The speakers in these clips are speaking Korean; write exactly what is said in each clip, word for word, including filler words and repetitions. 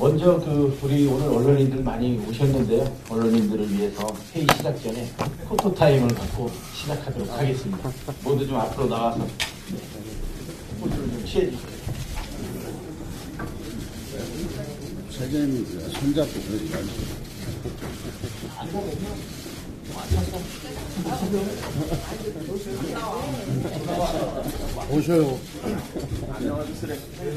먼저 그 우리 오늘 언론인들 많이 오셨는데요. 언론인들을 위해서 회의 시작 전에 포토타임을 갖고 시작하도록 하겠습니다. 모두 좀 앞으로 나와서 네. 포토를 좀 취해주세요. 사장님이 손잡고 그러지 마시고. 오셔요. 안녕하세요.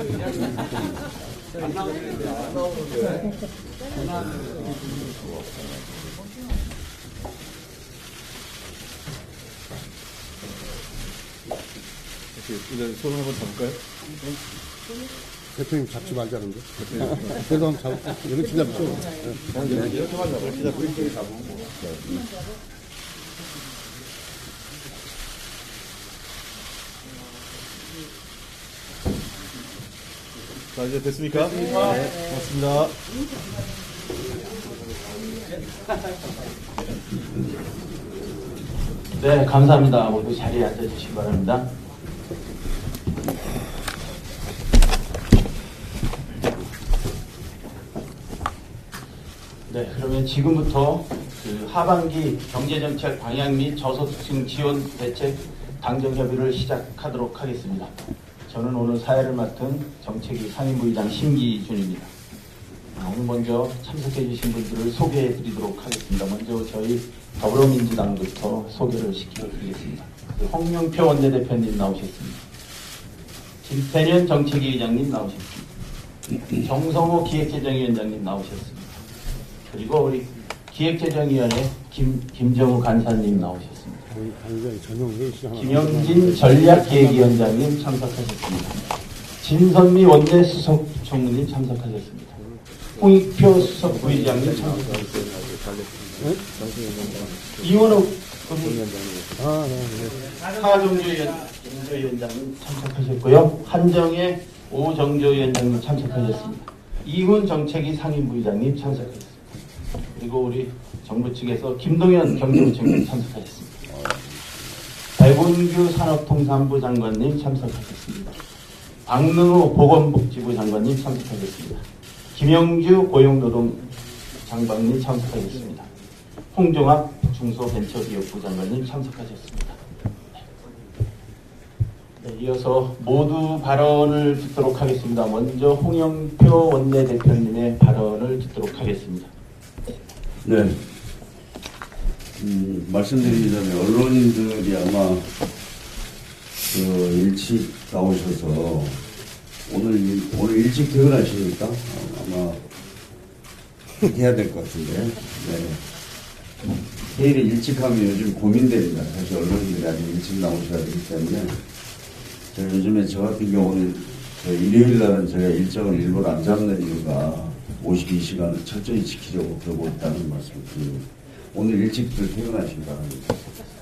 이제 손을 한번 잡을까요? 대표님 잡지 말자는데. 그래도 한번 잡을까? 이렇게 잡죠. 이렇게만 잡고 이렇게 잡고 이렇게 잡으면 자, 이제 됐습니까? 네, 고맙습니다. 네, 감사합니다. 모두 자리에 앉아주시기 바랍니다. 네, 그러면 지금부터 그 하반기 경제정책 방향 및 저소득층 지원 대책 당정협의를 시작하도록 하겠습니다. 저는 오늘 사회를 맡은 정책위 상임부의장 심기준입니다. 오늘 먼저 참석해 주신 분들을 소개해 드리도록 하겠습니다. 먼저 저희 더불어민주당부터 소개를 시켜드리겠습니다. 홍영표 원내대표님 나오셨습니다. 김태년 정책위 의장님 나오셨습니다. 정성호 기획재정위원장님 나오셨습니다. 그리고 우리 기획재정위원회 김, 김정우 간사님 나오셨습니다. 김영진 전략기획위원장님 참석하셨습니다. 진선미 원내수석 총무님 참석하셨습니다. 홍익표 수석 부의장님 참석하셨습니다. 이원욱 하정조위원장님 참석하셨고요. 한정혜 오정조위원장님 참석하셨습니다. 이훈 정책위 상임부의장님 참석하셨습니다. 그리고 우리 정부 측에서 김동연 경제부총리 참석하셨습니다. 백운규 산업통상부 장관님 참석하셨습니다. 박능우 보건복지부 장관님 참석하셨습니다. 김영주 고용노동 장관님 참석하셨습니다. 홍종학 중소벤처기업부 장관님 참석하셨습니다. 네, 이어서 모두 발언을 듣도록 하겠습니다. 먼저 홍영표 원내대표님의 발언을 듣도록 하겠습니다. 네. 음, 말씀드리자면 언론인들이 아마 그 일찍 나오셔서 오늘 오늘 일찍 퇴근하시니까 아마 해야 될 것 같은데. 네. 회의를 일찍 하면 요즘 고민됩니다. 사실 언론인들이 아주 일찍 나오셔야 되기 때문에 제가 요즘에 저 같은 경우는 저 일요일 날은 제가 일정을 일부러 안 잡는 이유가 오십이 시간을 철저히 지키려고 그러고 있다는 말씀을 드립니다. 오늘 일찍들 퇴근하시기 바랍니다.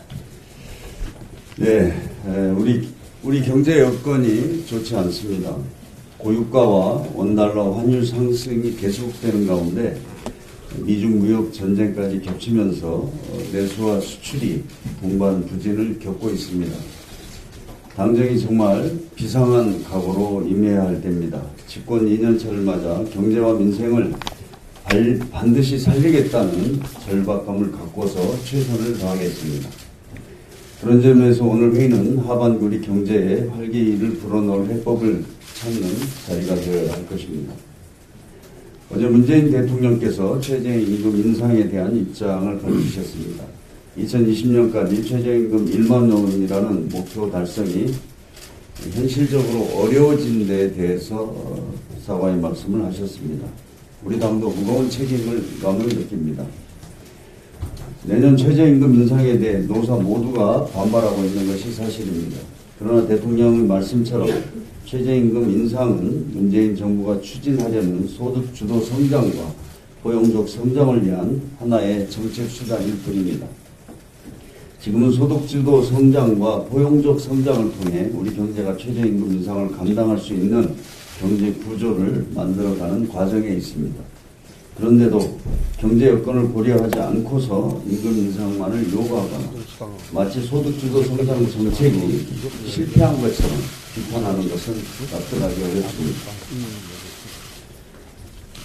네, 우리, 우리 경제 여건이 좋지 않습니다. 고유가와 원달러 환율 상승이 계속되는 가운데 미중 무역 전쟁까지 겹치면서 내수와 수출이 동반 부진을 겪고 있습니다. 당정이 정말 비상한 각오로 임해야 할 때입니다. 집권 이 년차를 맞아 경제와 민생을 반드시 살리겠다는 절박감을 갖고서 최선을 다하겠습니다. 그런 점에서 오늘 회의는 하반기 우리 경제에 활기를 불어넣을 해법을 찾는 자리가 되어야 할 것입니다. 어제 문재인 대통령께서 최저임금 인상에 대한 입장을 밝히셨습니다. 이천이십 년까지 최저임금 일만 원이라는 목표 달성이 현실적으로 어려워진 데에 대해서 사과의 말씀을 하셨습니다. 우리 당도 무거운 책임을 감을 느낍니다. 내년 최저임금 인상에 대해 노사 모두가 반발하고 있는 것이 사실입니다. 그러나 대통령의 말씀처럼 최저임금 인상은 문재인 정부가 추진하려는 소득주도 성장과 포용적 성장을 위한 하나의 정책 수단일 뿐입니다. 지금은 소득주도 성장과 포용적 성장을 통해 우리 경제가 최저임금 인상을 감당할 수 있는 경제 구조를 만들어가는 과정에 있습니다. 그런데도 경제 여건을 고려하지 않고서 임금 인상만을 요구하거나 마치 소득주도 성장 정책이 실패한 것처럼 비판하는 것은 납득하기 어렵습니다.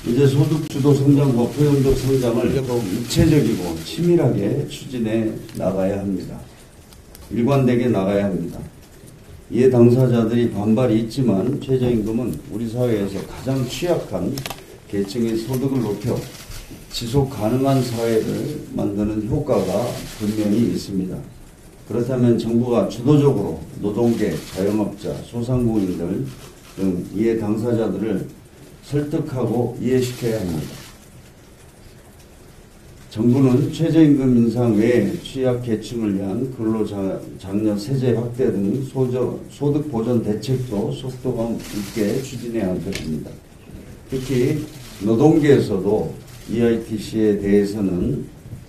이제 소득주도 성장과 포용적 성장을 더욱 입체적이고 치밀하게 추진해 나가야 합니다. 일관되게 나가야 합니다. 이에 당사자들이 반발이 있지만 최저임금은 우리 사회에서 가장 취약한 계층의 소득을 높여 지속 가능한 사회를 만드는 효과가 분명히 있습니다. 그렇다면 정부가 주도적으로 노동계, 자영업자, 소상공인들 등 이해 당사자들을 설득하고 이해시켜야 합니다. 정부는 최저임금 인상 외에 취약계층을 위한 근로장려 세제 확대 등 소득 보전 대책도 속도감 있게 추진해야 할 것입니다. 특히 노동계에서도 이아이티씨에 대해서는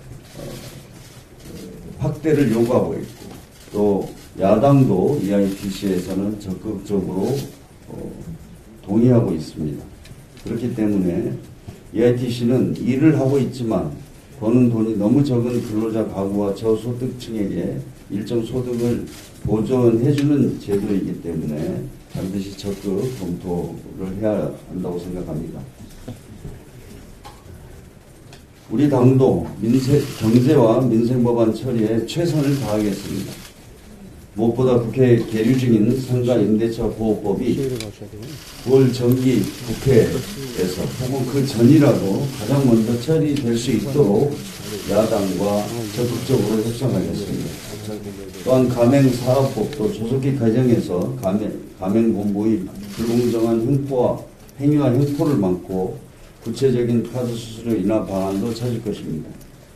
확대를 요구하고 있고 또 야당도 이아이티씨에서는 적극적으로 동의하고 있습니다. 그렇기 때문에 이아이티씨는 일을 하고 있지만 버는 돈이 너무 적은 근로자 가구와 저소득층에게 일정 소득을 보존해주는 제도이기 때문에 반드시 적극 검토를 해야 한다고 생각합니다. 우리 당도 민세, 경제와 민생법안 처리에 최선을 다하겠습니다. 무엇보다 국회 계류 중인 상가 임대차 보호법이 구월 정기 국회에서 혹은 그 전이라도 가장 먼저 처리될 수 있도록 야당과 적극적으로 협상하겠습니다. 또한 가맹사업법도 조속히 개정해서 가맹, 가맹본부의 불공정한 형포와 행위와 형포를 막고 구체적인 카드 수수료 인하 방안도 찾을 것입니다.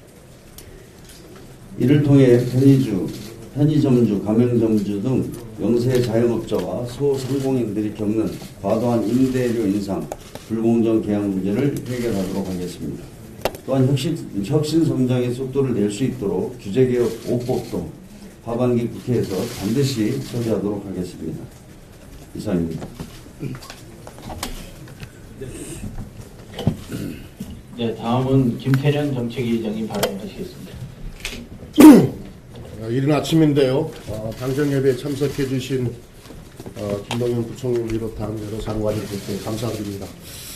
이를 통해 편의주, 편의점주, 가맹점주 등 영세 자영업자와 소상공인들이 겪는 과도한 임대료 인상, 불공정 계약 문제를 해결하도록 하겠습니다. 또한 혁신, 혁신 성장의 속도를 낼 수 있도록 규제개혁 오 법도 하반기 국회에서 반드시 처리하도록 하겠습니다. 이상입니다. 네, 다음은 김태년 정책위의장님 발언하시겠습니다. 이른 아침인데요. 어, 당정협의에 참석해 주신 어, 김동연 부총리를 비롯한 여러 장관님들께 감사드립니다.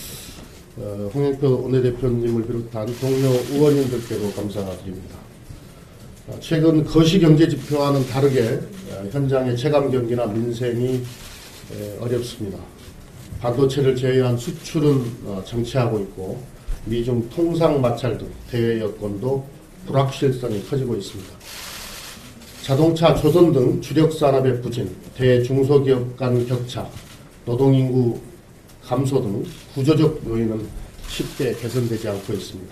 어, 홍영표 원내대표님을 비롯한 동료 의원님들께도 감사드립니다. 어, 최근 거시경제지표와는 다르게 어, 현장의 체감경기나 민생이 에, 어렵습니다. 반도체를 제외한 수출은 어, 정체하고 있고 미중 통상 마찰 등 대외 여건도 불확실성이 커지고 있습니다. 자동차, 조선 등 주력 산업의 부진, 대중소기업 간 격차, 노동인구 감소 등 구조적 요인은 쉽게 개선되지 않고 있습니다.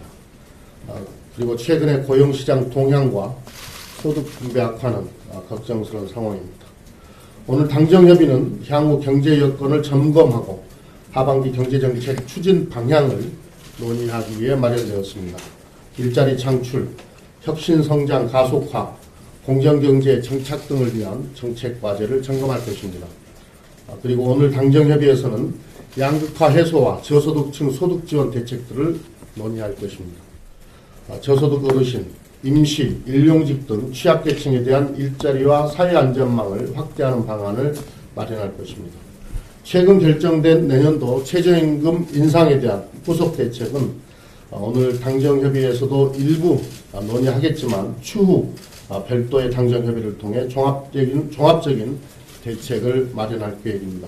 그리고 최근의 고용시장 동향과 소득 분배 악화는 걱정스러운 상황입니다. 오늘 당정협의는 향후 경제 여건을 점검하고 하반기 경제정책 추진 방향을 논의하기 위해 마련되었습니다. 일자리 창출, 혁신성장 가속화, 공정경제 정착 등을 위한 정책 과제를 점검할 것입니다. 그리고 오늘 당정협의에서는 양극화 해소와 저소득층 소득 지원 대책들을 논의할 것입니다. 저소득 어르신, 임시, 일용직 등 취약계층에 대한 일자리와 사회안전망을 확대하는 방안을 마련할 것입니다. 최근 결정된 내년도 최저임금 인상에 대한 후속 대책은 오늘 당정협의에서도 일부 논의하겠지만 추후 별도의 당정협의를 통해 종합적인, 종합적인 대책을 마련할 계획입니다.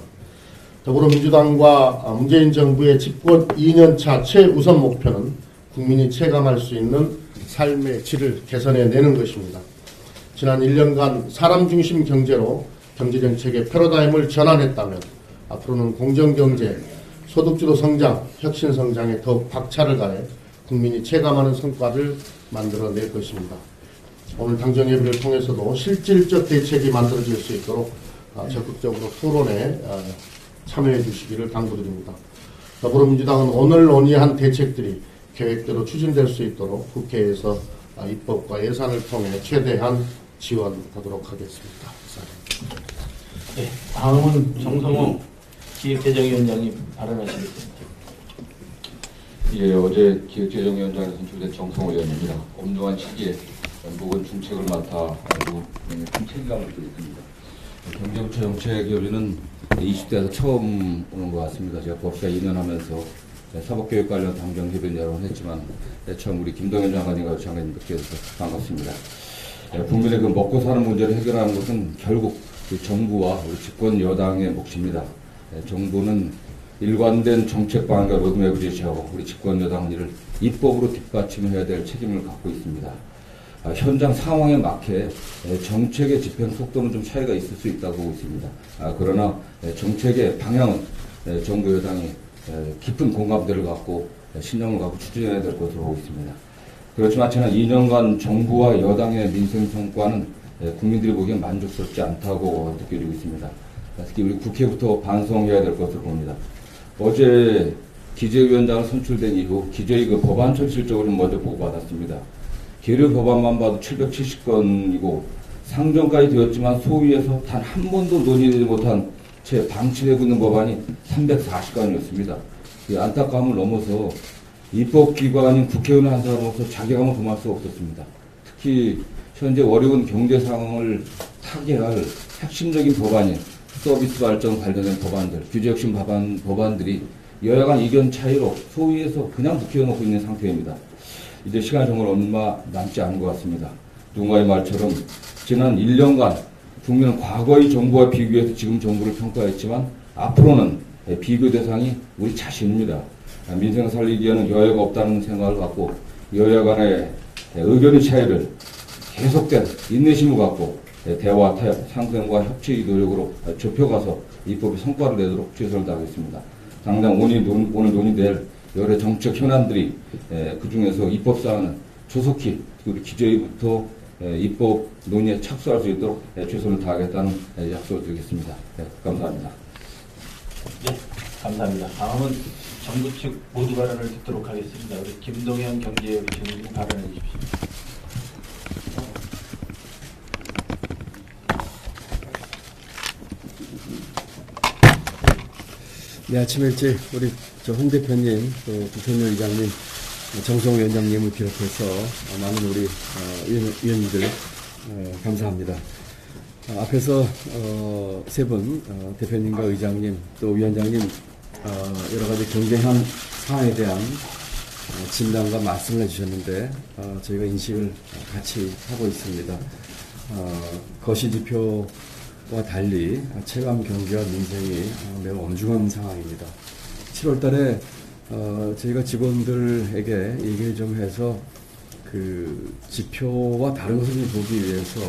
더불어민주당과 문재인 정부의 집권 이 년 차 최우선 목표는 국민이 체감할 수 있는 삶의 질을 개선해내는 것입니다. 지난 일 년간 사람 중심 경제로 경제정책의 패러다임을 전환했다면 앞으로는 공정경제, 소득주도 성장, 혁신성장에 더욱 박차를 가해 국민이 체감하는 성과를 만들어낼 것입니다. 오늘 당정협의를 통해서도 실질적 대책이 만들어질 수 있도록 적극적으로 토론에 참여해 주시기를 당부드립니다. 더불어민주당은 오늘 논의한 대책들이 계획대로 추진될 수 있도록 국회에서 입법과 예산을 통해 최대한 지원하도록 하겠습니다. 네, 다음은 정성호 기획재정위원장님 발언하시겠습니다. 예, 어제 기획재정위원장에 선출된 정성호 의원입니다. 엄중한 시기에 무거운 중책을 맡아 아주 큰 책임감을 느끼고 있습니다. 경제부처 정책협의는 이십 대에서 처음 오는 것 같습니다. 제가 법사 이 년 하면서 사법개혁 관련 당정협의는 여러 번 했지만 처음 우리 김동연 장관님과 장관님 뵙게 해서 반갑습니다. 국민의 그 먹고 사는 문제를 해결하는 것은 결국 정부와 우리 집권 여당의 몫입니다. 정부는 일관된 정책 방향과 로드맵을 제시하고 우리 집권 여당은 이를 입법으로 뒷받침해야 될 책임을 갖고 있습니다. 현장 상황에 맞게 정책의 집행 속도는 좀 차이가 있을 수 있다고 보고 있습니다. 그러나 정책의 방향은 정부 여당이 깊은 공감대를 갖고 신념을 갖고 추진해야 될 것으로 보고 있습니다. 그렇지만 지난 이 년간 정부와 여당의 민생 성과는 국민들이 보기엔 만족스럽지 않다고 느껴지고 있습니다. 특히 우리 국회부터 반성해야 될 것으로 봅니다. 어제 기재위원장을 선출된 이후 기재위 그 법안 처리 실적을 먼저 보고받았습니다. 계류 법안만 봐도 칠백칠십 건이고 상정까지 되었지만 소위에서 단 한 번도 논의되지 못한 채 방치되고 있는 법안이 삼백사십 건이었습니다. 이 안타까움을 넘어서 입법기관인 국회의원 한 사람으로서 자괴감을 금할 수 없었습니다. 특히 현재 어려운 경제 상황을 타개할 핵심적인 법안인 서비스 발전 관련된 법안들, 규제 혁신 법안, 법안들이 여야 간 의견 차이로 소위에서 그냥 묵혀놓고 있는 상태입니다. 이제 시간이 정말 얼마 남지 않은 것 같습니다. 누군가의 말처럼 지난 일 년간 국민은 과거의 정부와 비교해서 지금 정부를 평가했지만 앞으로는 비교 대상이 우리 자신입니다. 민생 살리기에는 여야가 없다는 생각을 갖고 여야 간의 의견의 차이를 계속된 인내심을 갖고 대화, 타협, 상생과 협치의 노력으로 좁혀가서 입법의 성과를 내도록 최선을 다하겠습니다. 당장 오늘, 논, 오늘 논의될 여러 정책 현안들이 그 중에서 입법 사안은 조속히 우리 기재위부터 입법 논의에 착수할 수 있도록 최선을 다하겠다는 약속을 드리겠습니다. 네, 감사합니다. 네, 감사합니다. 다음은 정부 측 모두 발언을 듣도록 하겠습니다. 우리 김동연 경제부총리 발언해 주십시오. 네, 아침 일찍 우리 저 홍 대표님, 또 부총리 의장님, 정성호 위원장님을 비롯해서 많은 우리 어, 위원, 위원님들 어, 감사합니다. 어, 앞에서 어, 세 분 어, 대표님과 의장님 또 위원장님 어, 여러 가지 경제현 상황에 대한 어, 진단과 말씀을 해주셨는데 어, 저희가 인식을 같이 하고 있습니다. 어, 거시지표 와 달리 체감 경제와 민생이 매우 엄중한 상황입니다. 칠월 달에 어, 저희가 직원들에게 얘기를 좀 해서 그 지표와 다른 것을 좀 보기 위해서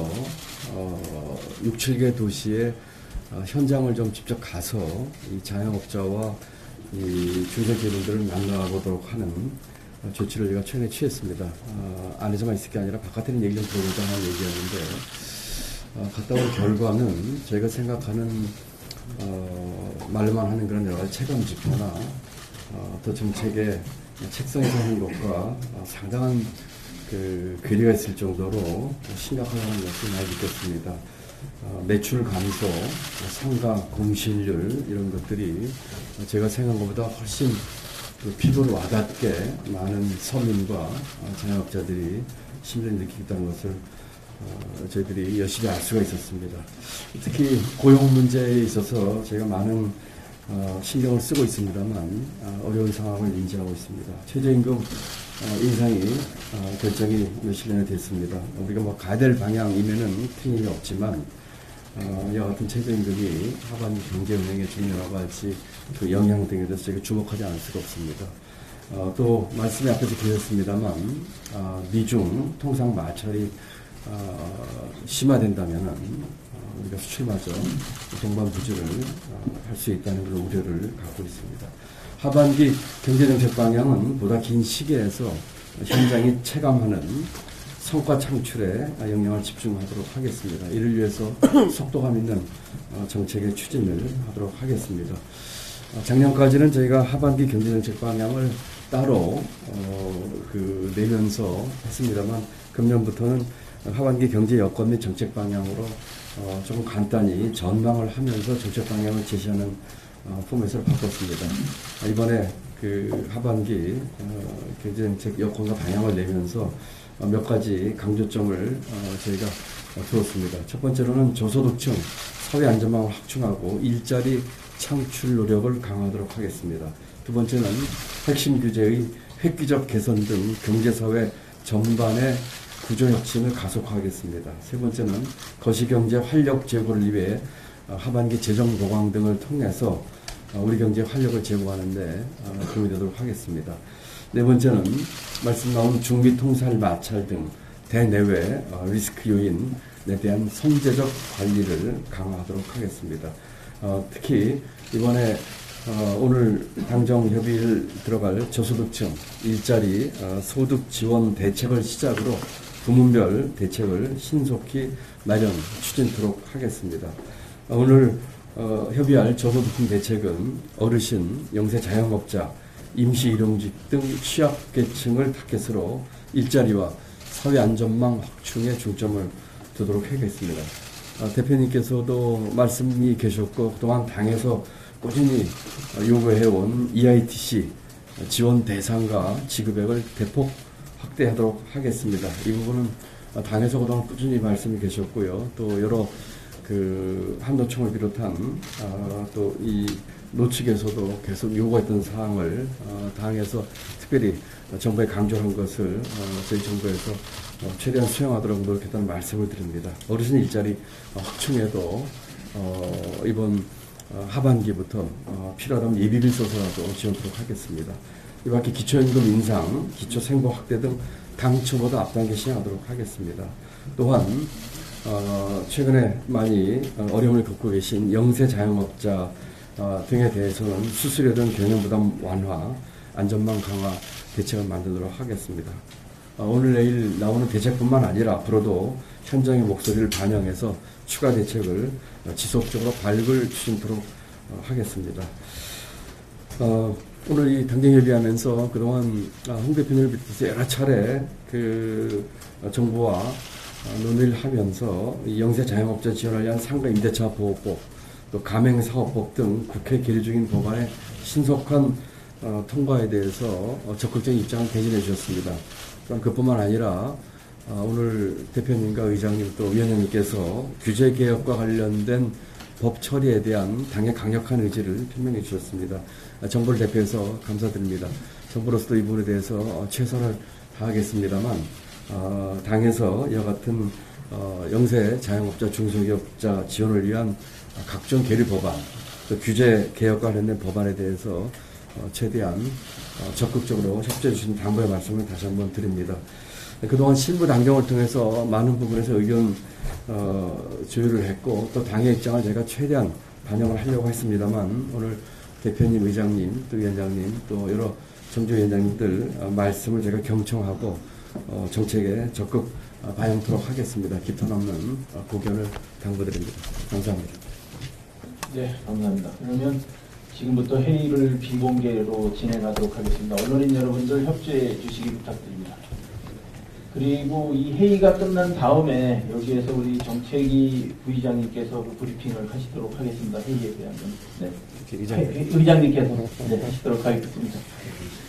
어, 육, 칠 개 도시에 어, 현장을 좀 직접 가서 이 자영업자와 이 중소기업인들을 만나보도록 하는 어, 조치를 저희가 최근에 취했습니다. 어, 안에서만 있을 게 아니라 바깥에는 얘기 좀 들어보자 하는 얘기였는데 어, 갔다 온 결과는 저희가 생각하는 어, 말로만 하는 그런 여러 가지 체감 지표나 어, 또 정책의 책상에서 하는 것과 어, 상당한 그 괴리가 있을 정도로 심각하다는 것을 많이 느꼈습니다. 어, 매출 감소, 상가 공실률 이런 것들이 제가 생각한 것보다 훨씬 그 피부를 와닿게 많은 서민과 어, 자영업자들이 심전히 느끼고 있다는 것을 어, 저희들이 열심히 알 수가 있었습니다. 특히 고용 문제에 있어서 저희가 많은 어, 신경을 쓰고 있습니다만 어, 어려운 상황을 인지하고 있습니다. 최저임금 어, 인상이 어, 결정이 몇십 년이 됐습니다. 우리가 뭐 가야 될 방향이면은 틀림이 없지만 어, 이와 같은 최저임금이 하반기 경제 운행에 중요하고 할지 그 영향 등에 대해서 저희가 주목하지 않을 수가 없습니다. 어, 또 말씀이 앞에서 드렸습니다만 어, 미중 통상 마찰이 어, 심화된다면 어, 우리가 수출마저 동반부주를 어, 할 수 있다는 그런 우려를 갖고 있습니다. 하반기 경제정책 방향은 보다 긴 시기에서 현장이 체감하는 성과 창출에 영향을 집중하도록 하겠습니다. 이를 위해서 속도감 있는 어, 정책의 추진을 하도록 하겠습니다. 어, 작년까지는 저희가 하반기 경제정책 방향을 따로 어, 그 내면서 했습니다만 금년부터는 하반기 경제 여건 및 정책 방향으로 어, 조금 간단히 전망을 하면서 정책 방향을 제시하는 어, 포맷으로 바꿨습니다. 이번에 그 하반기 어, 경제 정책 여건과 방향을 내면서 어, 몇 가지 강조점을 어, 저희가 어, 두었습니다. 첫 번째로는 저소득층 사회 안전망을 확충하고 일자리 창출 노력을 강화하도록 하겠습니다. 두 번째는 핵심 규제의 획기적 개선 등 경제사회 전반의 구조 혁신을 가속화하겠습니다. 세 번째는 거시경제 활력 제고를 위해 하반기 재정 보강 등을 통해서 우리 경제에 활력을 제공하는 데 도움이 되도록 하겠습니다. 네 번째는 말씀 나온 중미 통살 마찰 등 대내외 리스크 요인에 대한 선제적 관리를 강화하도록 하겠습니다. 특히 이번에 오늘 당정 협의를 들어갈 저소득층 일자리 소득 지원 대책을 시작으로 부문별 대책을 신속히 마련 추진토록 하겠습니다. 오늘 어, 협의할 저소득층 대책은 어르신, 영세 자영업자, 임시일용직 등 취약계층을 타겟으로 일자리와 사회안전망 확충에 중점을 두도록 하겠습니다. 어, 대표님께서도 말씀이 계셨고 그동안 당에서 꾸준히 요구해온 이아이티씨 지원 대상과 지급액을 대폭 확대하도록 하겠습니다. 이 부분은 당에서 그동안 꾸준히 말씀이 계셨고요. 또 여러 그 한노총을 비롯한 어, 또 이 노측에서도 계속 요구했던 사항을 어, 당에서 특별히 정부에 강조한 것을 어, 저희 정부에서 어, 최대한 수행하도록 노력했다는 말씀을 드립니다. 어르신 일자리 어, 확충에도 어, 이번 어, 하반기부터 어, 필요하다면 예비비를 써서라도 지원토록 하겠습니다. 이 밖에 기초연금 인상, 기초생보 확대 등 당초보다 앞당겨 시행하도록 하겠습니다. 또한 어, 최근에 많이 어려움을 겪고 계신 영세 자영업자 어, 등에 대해서는 수수료 등 경영부담 완화, 안전망 강화 대책을 만들도록 하겠습니다. 어, 오늘 내일 나오는 대책뿐만 아니라 앞으로도 현장의 목소리를 반영해서 추가 대책을 어, 지속적으로 발굴 추진토록 어, 하겠습니다. 어, 오늘 이 당정협의하면서 그동안 홍 대표님을 비롯해서 여러 차례 그 어, 정부와 어, 논의를 하면서 영세 자영업자 지원을 위한 상가 임대차 보호법, 또 가맹사업법 등 국회 계류 중인 법안의 신속한 어, 통과에 대해서 어, 적극적인 입장을 개진해 주셨습니다. 또한 그뿐만 아니라 어, 오늘 대표님과 의장님 또 위원장님께서 규제 개혁과 관련된 법 처리에 대한 당의 강력한 의지를 표명해 주셨습니다. 어, 정부를 대표해서 감사드립니다. 정부로서도 이 부분에 대해서 어, 최선을 다하겠습니다만 어, 당에서 이와 같은 어, 영세 자영업자 중소기업자 지원을 위한 각종 계류 법안, 또 규제 개혁과 관련된 법안에 대해서 어, 최대한 어, 적극적으로 협조해 주신 당부의 말씀을 다시 한번 드립니다. 그동안 신부 당정을 통해서 많은 부분에서 의견 어, 조율을 했고 또 당의 입장을 제가 최대한 반영을 하려고 했습니다만 오늘 대표님, 의장님, 또 위원장님, 또 여러 정주위원장님들 어, 말씀을 제가 경청하고 어, 정책에 적극 어, 반영토록 하겠습니다. 기탄 없는 어, 고견을 당부드립니다. 감사합니다. 네, 감사합니다. 그러면 지금부터 회의를 비공개로 진행하도록 하겠습니다. 언론인 여러분들 협조해 주시기 부탁드립니다. 그리고 이 회의가 끝난 다음에 여기에서 우리 정책위 부의장님께서 그 브리핑을 하시도록 하겠습니다. 회의에 대한 네. 의장님께서 네, 하시도록 하겠습니다.